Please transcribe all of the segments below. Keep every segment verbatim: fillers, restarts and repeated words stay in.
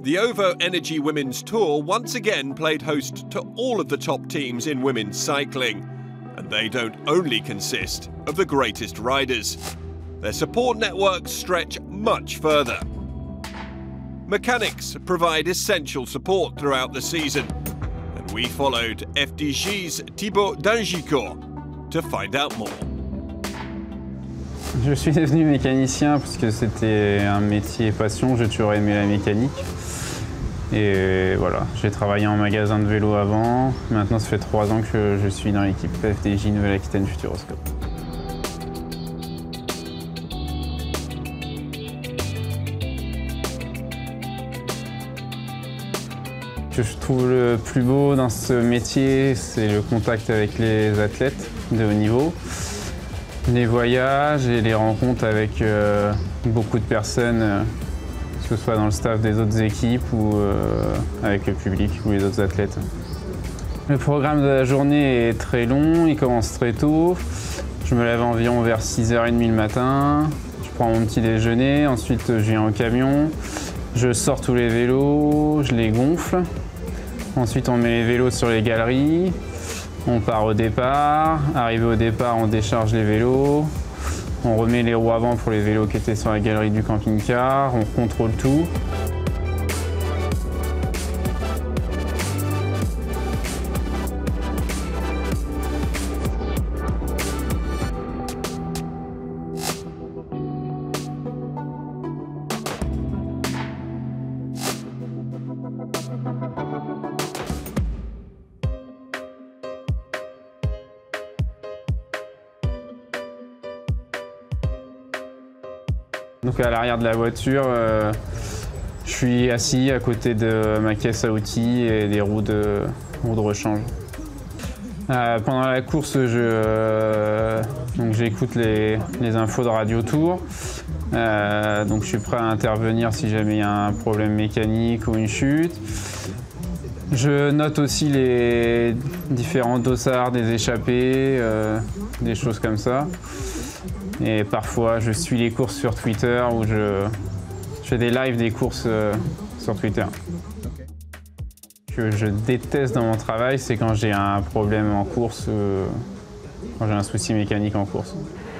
The OVO Energy Women's Tour once again played host to all of the top teams in women's cycling. And they don't only consist of the greatest riders. Their support networks stretch much further. Mechanics provide essential support throughout the season. And we followed F D J's Thibaut Dangicourt to find out more. Je suis devenu mécanicien parce que c'était un métier passion, j'ai toujours aimé la mécanique. Et voilà, j'ai travaillé en magasin de vélo avant. Maintenant, ça fait trois ans que je suis dans l'équipe F D J Nouvelle-Aquitaine Futuroscope. Ce que je trouve le plus beau dans ce métier, c'est le contact avec les athlètes de haut niveau. Les voyages et les rencontres avec euh, beaucoup de personnes, euh, que ce soit dans le staff des autres équipes ou euh, avec le public ou les autres athlètes. Le programme de la journée est très long, il commence très tôt. Je me lève environ vers six heures trente le matin, je prends mon petit déjeuner, ensuite je viens au camion, je sors tous les vélos, je les gonfle. Ensuite on met les vélos sur les galeries. On part au départ, arrivé au départ on décharge les vélos, on remet les roues avant pour les vélos qui étaient sur la galerie du camping-car, on contrôle tout. Donc à l'arrière de la voiture, euh, je suis assis à côté de ma caisse à outils et des roues de, roues de rechange. Euh, pendant la course, je, euh, j'écoute les, les infos de Radio Tour. Euh, donc je suis prêt à intervenir si jamais il y a un problème mécanique ou une chute. Je note aussi les différents dossards des échappées, euh, des choses comme ça. Et parfois, je suis les courses sur Twitter ou je, je fais des lives des courses euh, sur Twitter. Ce que je déteste dans mon travail, c'est quand j'ai un problème en course, euh, quand j'ai un souci mécanique en course.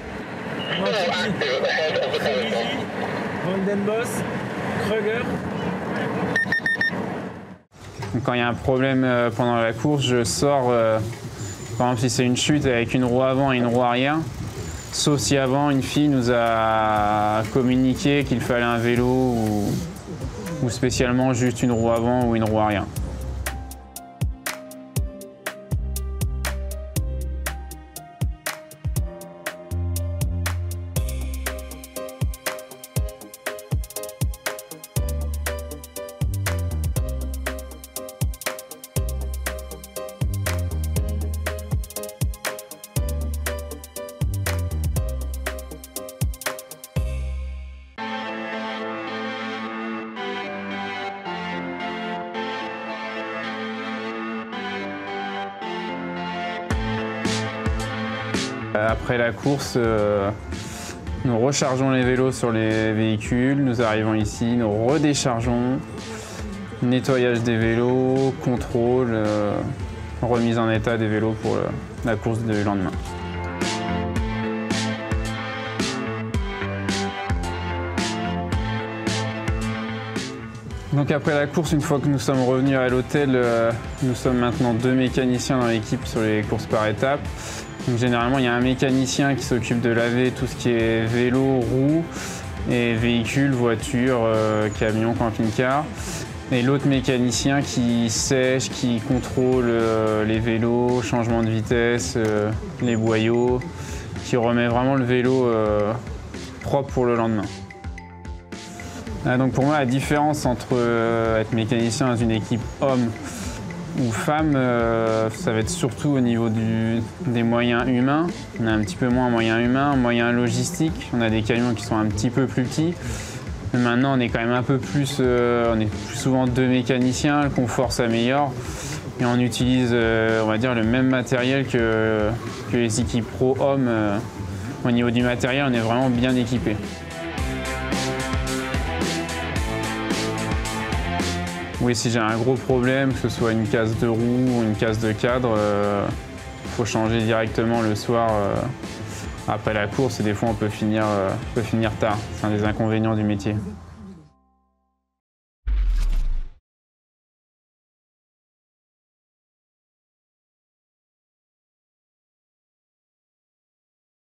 Vandenbos, Kruger. Quand il y a un problème euh, pendant la course, je sors, euh, par exemple si c'est une chute avec une roue avant et une roue arrière, sauf si avant une fille nous a communiqué qu'il fallait un vélo ou, ou spécialement juste une roue avant ou une roue arrière. Après la course, euh, nous rechargeons les vélos sur les véhicules, nous arrivons ici, nous redéchargeons, nettoyage des vélos, contrôle, euh, remise en état des vélos pour le, la course du lendemain. Donc après la course, une fois que nous sommes revenus à l'hôtel, euh, nous sommes maintenant deux mécaniciens dans l'équipe sur les courses par étapes. Donc généralement, il y a un mécanicien qui s'occupe de laver tout ce qui est vélo, roues et véhicules, voitures, euh, camions, camping-car. Et l'autre mécanicien qui sèche, qui contrôle euh, les vélos, changement de vitesse, euh, les boyaux, qui remet vraiment le vélo euh, propre pour le lendemain. Ah, donc pour moi, la différence entre euh, être mécanicien dans une équipe homme ou femme, euh, ça va être surtout au niveau du, des moyens humains. On a un petit peu moins moyens humains, moyens logistiques. On a des camions qui sont un petit peu plus petits. Mais maintenant, on est quand même un peu plus, euh, on est plus souvent deux mécaniciens, le confort s'améliore. Et on utilise, euh, on va dire, le même matériel que, que les équipes pro hommes. Euh, au niveau du matériel, on est vraiment bien équipés. Oui, si j'ai un gros problème, que ce soit une casse de roue ou une casse de cadre, il euh, faut changer directement le soir euh, après la course et des fois on peut finir, euh, peut finir tard. C'est un des inconvénients du métier.